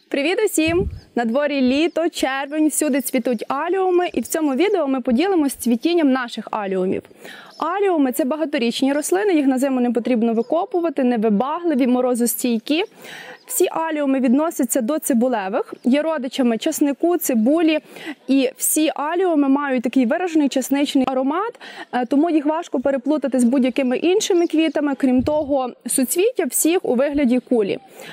Привіт усім! На дворі літо, червень, всюди цвітуть аліуми, і в цьому відео ми поділимось цвітінням наших аліумів. Аліуми – це багаторічні рослини, їх на зиму не потрібно викопувати, невибагливі, морозостійкі. Всі аліуми відносяться до цибулевих, є родичами часнику, цибулі, і всі аліуми мають такий виражений часничний аромат, тому їх важко переплутати з будь-якими іншими квітами, крім того, суцвіття всіх у вигляді кулі.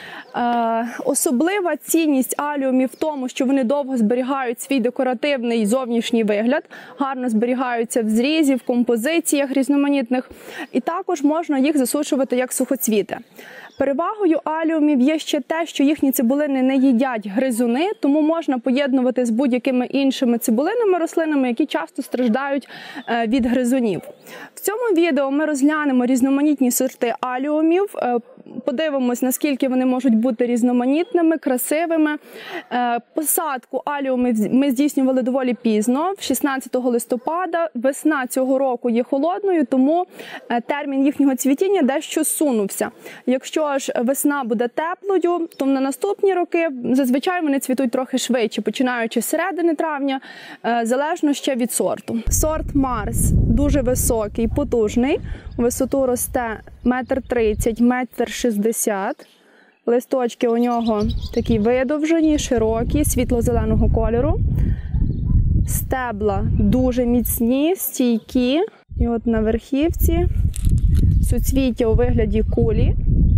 Особлива цінність аліумів в тому, що вони довго зберігають свій декоративний зовнішній вигляд, гарно зберігаються в зрізі, в композиціях різноманітних, і також можна їх засушувати як сухоцвіти. Перевагою аліумів є ще те, що їхні цибулини не їдять гризуни, тому можна поєднувати з будь-якими іншими цибулинними рослинами, які часто страждають від гризунів. В цьому відео ми розглянемо різноманітні сорти аліумів, подивимось, наскільки вони можуть бути різноманітними, красивими. Посадку аліумів ми здійснювали доволі пізно, 16 листопада. Весна цього року є холодною, тому термін їхнього цвітіння дещо сунувся. Якщо ж весна буде теплою, то на наступні роки зазвичай вони цвітуть трохи швидше, починаючи з середини травня, залежно ще від сорту. Сорт Марс дуже високий, потужний, у висоту росте 1,30 м, 1,60 м. Листочки у нього такі видовжені, широкі, світло-зеленого кольору. Стебла дуже міцні, стійкі. І от на верхівці суцвіття у вигляді кулі.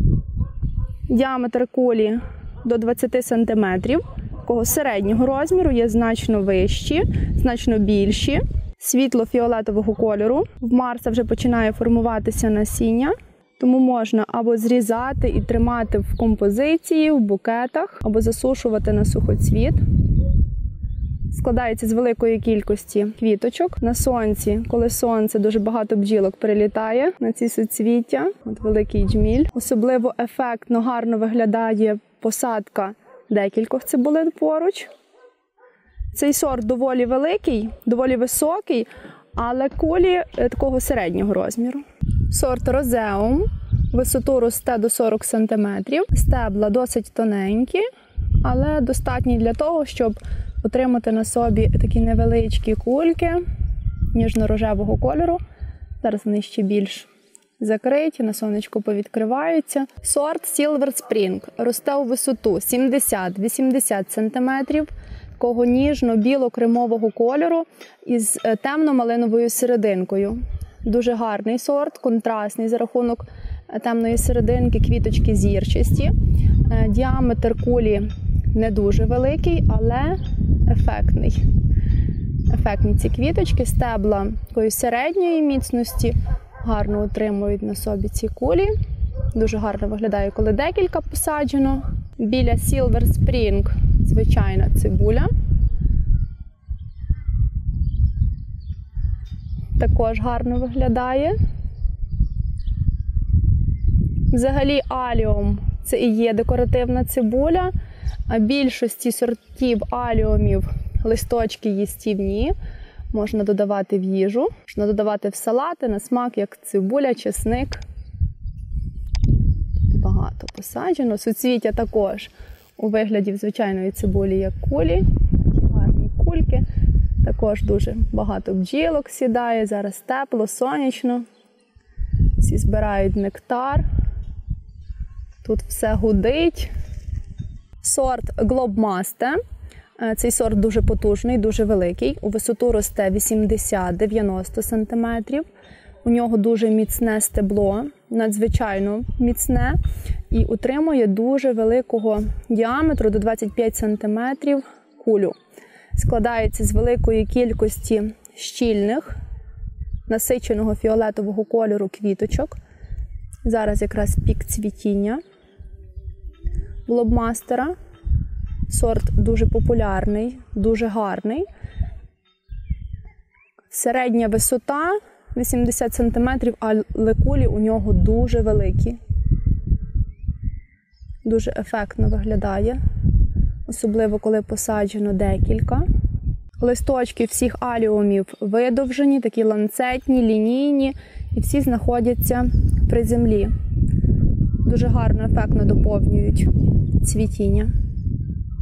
Діаметр кулі до 20 см. Такого середнього розміру, є значно вищі, значно більші. Світло-фіолетового кольору. В Марса вже починає формуватися насіння, тому можна або зрізати і тримати в композиції, в букетах, або засушувати на сухоцвіт. Складається з великої кількості квіточок. На сонці, коли сонце, дуже багато бджілок прилітає на ці суцвіття. От великий джміль. Особливо ефектно, гарно виглядає посадка декількох цибулин поруч. Цей сорт доволі великий, доволі високий, але кулі такого середнього розміру. Сорт Розеум, висоту росте до 40 см, стебла досить тоненькі, але достатні для того, щоб отримати на собі такі невеличкі кульки ніжно-рожевого кольору. Зараз вони ще більш закриті, на сонечку повідкриваються. Сорт Silver Spring росте у висоту 70-80 см, такого ніжно-біло-кремового кольору із темно-малиновою серединкою. Дуже гарний сорт, контрастний за рахунок темної серединки, квіточки зірчасті. Діаметр кулі не дуже великий, але ефектний. Ефектні ці квіточки, стебла такої середньої міцності, гарно утримують на собі ці кулі. Дуже гарно виглядає, коли декілька посаджено. Біля Silver Spring звичайна цибуля. Також гарно виглядає. Взагалі аліум – це і є декоративна цибуля, а більшості сортів аліумів листочки їстівні, можна додавати в їжу, можна додавати в салати, на смак, як цибуля, чесник. Багато посаджено. Суцвіття також у вигляді звичайної цибулі, як кулі. Гарні кульки. Також дуже багато бджілок сідає. Зараз тепло, сонячно. Всі збирають нектар. Тут все гудить. Сорт Globemaster. Цей сорт дуже потужний, дуже великий. У висоту росте 80-90 см. У нього дуже міцне стебло, надзвичайно міцне, і утримує дуже великого діаметру, до 25 см, кулю. Складається з великої кількості щільних, насиченого фіолетового кольору квіточок. Зараз якраз пік цвітіння Globemastera. Сорт дуже популярний, дуже гарний. Середня висота 80 см, але кулі у нього дуже великі. Дуже ефектно виглядає, особливо коли посаджено декілька. Листочки всіх аліумів видовжені, такі ланцетні, лінійні, і всі знаходяться при землі. Дуже гарно, ефектно доповнюють цвітіння.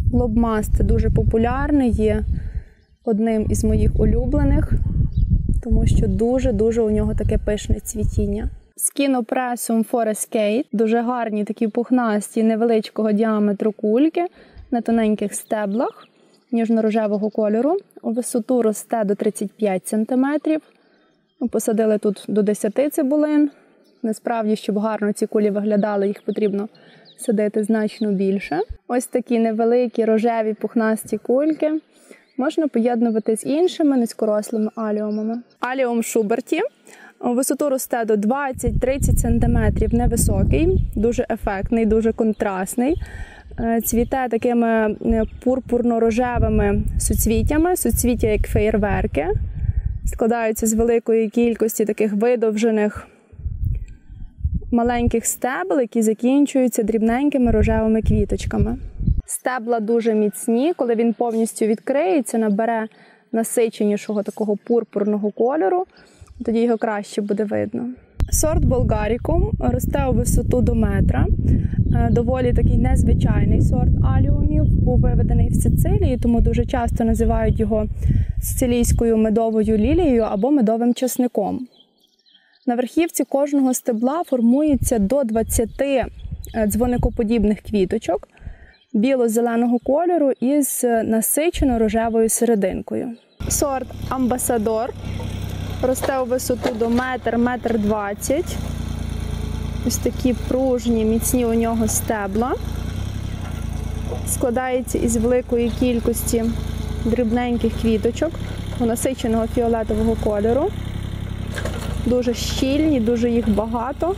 Globemaster дуже популярний, є одним із моїх улюблених, тому що дуже-дуже у нього таке пишне цвітіння. Скінопресум Forest дуже гарні такі пухнасті невеличкого діаметру кульки на тоненьких стеблах ніжно-рожевого кольору. У висоту росте до 35 см. Посадили тут до 10 цибулин. Насправді, щоб гарно ці кулі виглядали, їх потрібно садити значно більше. Ось такі невеликі рожеві пухнасті кульки можна поєднувати з іншими низькорослими аліумами. Аліум Шуберті у висоту росте до 20-30 см, невисокий, дуже ефектний, дуже контрастний. Цвіте такими пурпурно-рожевими суцвіттями, суцвіття як феєрверки. Складаються з великої кількості таких видовжених маленьких стебел, які закінчуються дрібненькими рожевими квіточками. Стебла дуже міцні, коли він повністю відкриється, набере насиченішого такого пурпурного кольору, тоді його краще буде видно. Сорт Bulgaricum росте у висоту до метра. Доволі такий незвичайний сорт аліумів, був виведений в Сицилії, тому дуже часто називають його сицилійською медовою лілією або медовим часником. На верхівці кожного стебла формується до 20 дзвоникоподібних квіточок біло-зеленого кольору із насичено-рожевою серединкою. Сорт Амбасадор росте у висоту до метр 20. Ось такі пружні, міцні у нього стебла. Складається із великої кількості дрібненьких квіточок насиченого фіолетового кольору. Дуже щільні, дуже їх багато.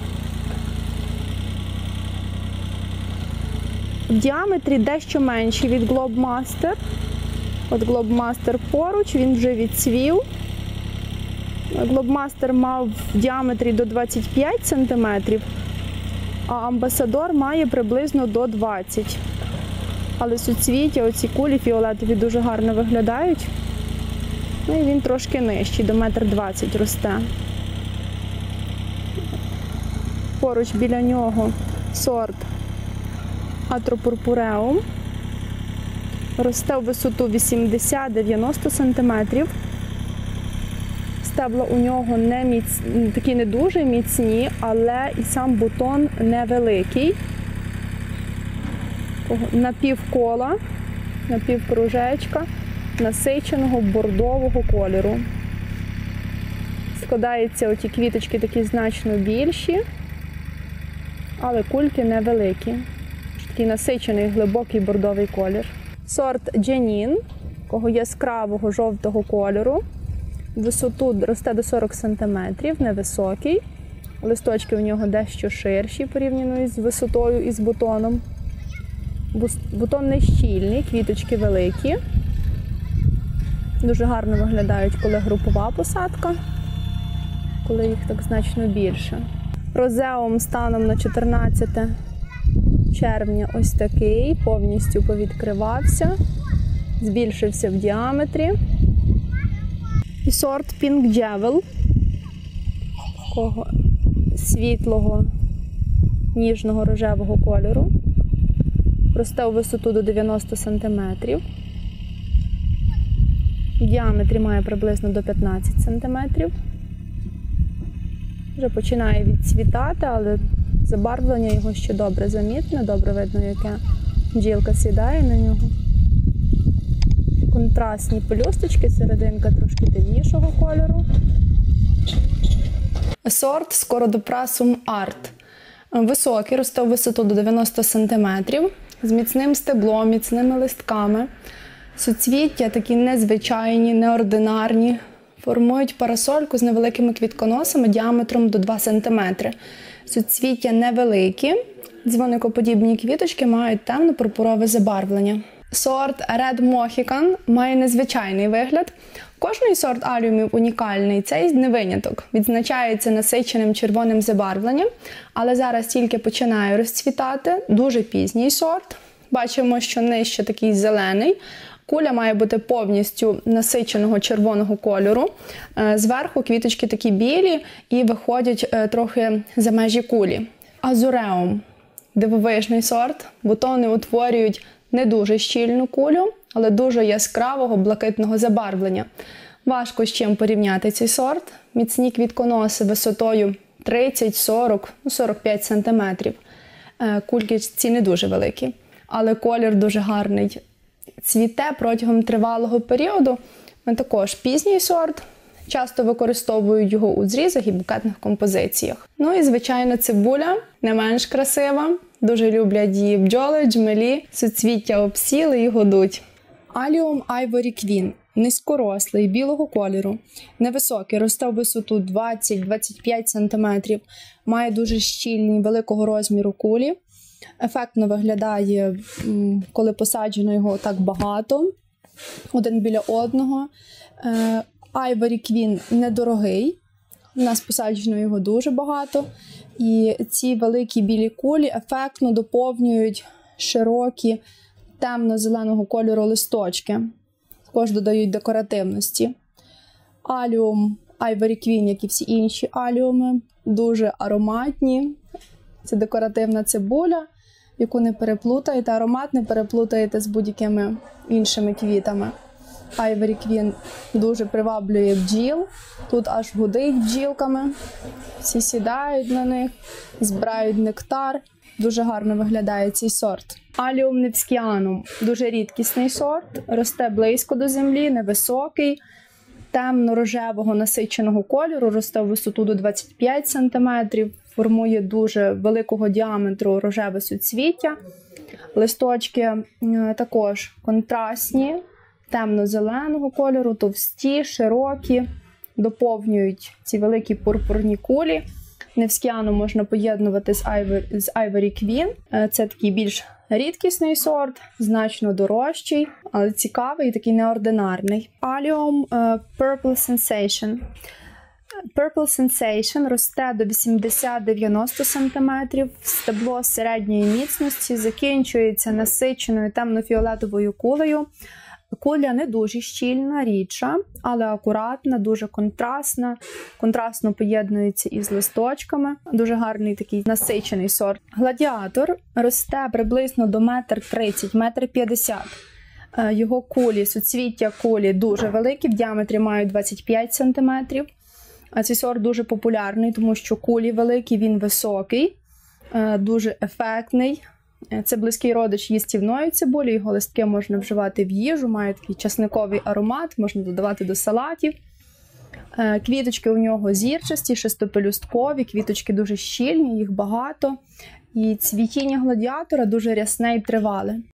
В діаметрі дещо менші від Globemaster. От Globemaster поруч, він вже відцвів. Globemaster мав в діаметрі до 25 см, а Амбасадор має приблизно до 20. Але суцвіття, оці кулі фіолетові дуже гарно виглядають. Ну і він трошки нижчий, до метр 20 росте. Поруч біля нього сорт Atropurpureum. Росте у висоту 80-90 см. Стебла у нього такі не дуже міцні, але і сам бутон невеликий. Напівкола, напівкружечка, насиченого бордового кольору. Складаються оті квіточки такі значно більші, але кульки невеликі. Такий насичений глибокий бордовий колір. Сорт Дженін, кого яскравого жовтого кольору. Висоту росте до 40 см, невисокий. Листочки у нього дещо ширші порівняно з висотою і з бутоном. Бутон не щільний, квіточки великі. Дуже гарно виглядають, коли групова посадка, коли їх так значно більше. Розеум станом на 14 червня ось такий, повністю повідкривався, збільшився в діаметрі. І сорт Pink Jewel, такого світлого, ніжного рожевого кольору. Росте у висоту до 90 см. В діаметрі має приблизно до 15 см. Вже починає відцвітати, але забарвлення його ще добре замітне, добре видно, яке бджілка сідає на нього. Контрастні пелюсточки, серединка трошки темнішого кольору. Сорт Scorodoprasum Art. Високий, росте у висоту до 90 см, з міцним стеблом, міцними листками. Суцвіття такі незвичайні, неординарні. Формують парасольку з невеликими квітконосами діаметром до 2 см. Суцвіття невеликі, дзвоникоподібні квіточки мають темно-пурпурове забарвлення. Сорт Red Mohican має незвичайний вигляд. Кожний сорт аліумів унікальний, цей не виняток. Відзначається насиченим червоним забарвленням, але зараз тільки починає розцвітати. Дуже пізній сорт. Бачимо, що нижче такий зелений. Куля має бути повністю насиченого червоного кольору. Зверху квіточки такі білі і виходять трохи за межі кулі. Azureum – дивовижний сорт. Бутони утворюють не дуже щільну кулю, але дуже яскравого блакитного забарвлення. Важко з чим порівняти цей сорт. Міцні квітконоси висотою 30-45 см. Кульки ці не дуже великі, але колір дуже гарний. Цвіте протягом тривалого періоду. Також пізній сорт. Часто використовують його у зрізах і букетних композиціях. Ну і, звичайно, цибуля не менш красива. Дуже люблять її бджоли, джмелі, суцвіття обсіли і годуть. Allium Ivory Queen. Низькорослий, білого кольору, невисокий, росте в висоту 20-25 см, має дуже щільні, великого розміру кулі. Ефектно виглядає, коли посаджено його так багато, один біля одного. Ivory Queen недорогий, у нас посаджено його дуже багато. І ці великі білі кулі ефектно доповнюють широкі темно-зеленого кольору листочки. Також додають декоративності. Allium Ivory Queen, як і всі інші аліуми, дуже ароматні. Це декоративна цибуля, яку не переплутаєте, аромат не переплутаєте з будь-якими іншими квітами. Ivory Queen дуже приваблює бджіл. Тут аж гудить бджілками. Всі сідають на них, збирають нектар. Дуже гарно виглядає цей сорт. Allium Nevskianum – дуже рідкісний сорт, росте близько до землі, невисокий, темно-рожевого насиченого кольору, росте в висоту до 25 см, формує дуже великого діаметру рожеве суцвіття. Листочки також контрастні, темно-зеленого кольору, товсті, широкі, доповнюють ці великі пурпурні кулі. Невскіану можна поєднувати з Ivory Queen. Це такий більш рідкісний сорт, значно дорожчий, але цікавий і такий неординарний. Allium Purple Sensation. Purple Sensation росте до 80-90 см, стебло середньої міцності, закінчується насиченою темно-фіолетовою кулею. Куля не дуже щільна, рідша, але акуратна, дуже контрастна, контрастно поєднується із листочками. Дуже гарний такий насичений сорт. Гладіатор росте приблизно до 1,30 м, 1,50 м. Його кулі, суцвіття кулі дуже великі, в діаметрі мають 25 см. Цей сорт дуже популярний, тому що кулі великі, він високий, дуже ефектний. Це близький родич їстівної цибулі, його листки можна вживати в їжу, має такий часниковий аромат, можна додавати до салатів. Квіточки у нього зірчасті, шестипелюсткові, квіточки дуже щільні, їх багато. І цвітіння гладіатора дуже рясне і тривале.